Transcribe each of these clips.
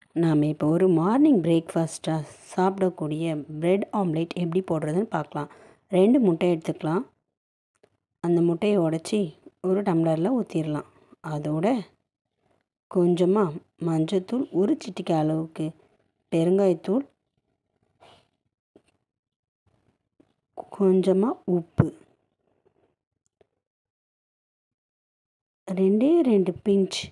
நாம் இப்போ ஒரு மார்னிங் பிரேக்ஃபாஸ்ட்டாக சாப்பிடக்கூடிய பிரெட் ஆம்லேட் எப்படி போடுறதுன்னு பார்க்கலாம். 2 முட்டை எடுத்துக்கலாம். அந்த முட்டையை உடச்சி ஒரு டம்ளரில் ஊற்றிடலாம். அதோட கொஞ்சமாக மஞ்சத்தூள், ஒரு சிட்டிகை அளவுக்கு பெருங்காயத்தூள், கொஞ்சமாக உப்பு, 2 பிஞ்ச்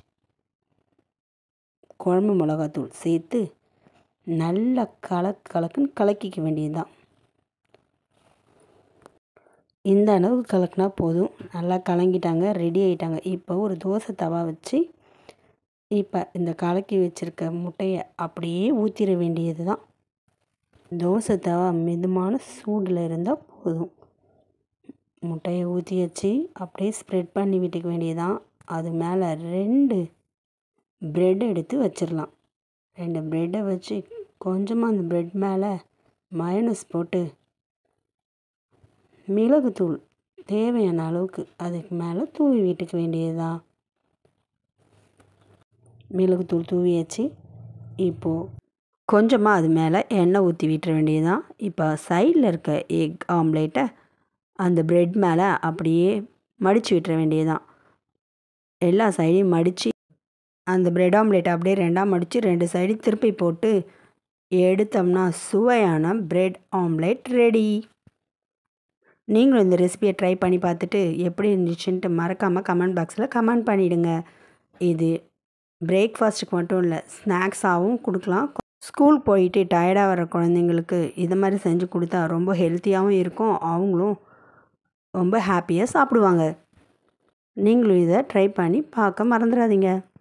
குழம்பு மிளகாத்தூள் சேர்த்து நல்லா கலக்குன்னு கலக்கிக்க வேண்டியது தான். இந்த அளவு கலக்கினா போதும். நல்லா கலங்கிட்டாங்க, ரெடி ஆகிட்டாங்க. இப்போ ஒரு தோசை தவா வச்சு இப்போ இந்த கலக்கி வச்சுருக்க முட்டையை அப்படியே ஊற்றிட வேண்டியது தான். தோசை தவா மிதமான சூடில் இருந்தால் போதும். முட்டையை ஊற்றி வச்சு அப்படியே ஸ்ப்ரெட் பண்ணி விட்டுக்க வேண்டியது தான். அது மேலே 2 ப்ரெட் எடுத்து வச்சிடலாம். 2 ப்ரெட்டை வச்சு கொஞ்சமாக அந்த ப்ரெட் மேலே மயோனஸ் போட்டு மிளகுத்தூள் தேவையான அளவுக்கு அதுக்கு மேலே தூவி விட்டுக்க வேண்டியது தான். மிளகுத்தூள் தூவியாச்சு. இப்போது கொஞ்சமாக அது மேலே எண்ணெய் ஊற்றி விட்டுற வேண்டியது தான். இப்போ சைடில் இருக்க எக் ஆம்லேட்டை அந்த ப்ரெட் மேலே அப்படியே மடித்து விட்டுற வேண்டியது தான். எல்லா சைடையும் மடித்து அந்த ப்ரெட் ஆம்லேட்டை அப்படியே 2ஆக மடித்து 2 சைடும் திருப்பி போட்டு எடுத்தோம்னா சுவையான ப்ரெட் ஆம்லேட் ரெடி. நீங்களும் இந்த ரெசிபியை ட்ரை பண்ணி பார்த்துட்டு எப்படி இருந்துச்சுன்ட்டு மறக்காமல் கமெண்ட் பாக்ஸில் கமெண்ட் பண்ணிவிடுங்க. இது பிரேக்ஃபாஸ்ட்டுக்கு மட்டும் இல்லை, ஸ்நாக்ஸாகவும் கொடுக்கலாம். ஸ்கூல் போயிட்டு டயர்டாக வர குழந்தைங்களுக்கு இது மாதிரி செஞ்சு கொடுத்தா ரொம்ப ஹெல்த்தியாகவும் இருக்கும். அவங்களும் ரொம்ப ஹாப்பியாக சாப்பிடுவாங்க. நீங்களும் இதை ட்ரை பண்ணி பார்க்க மறந்துடாதீங்க.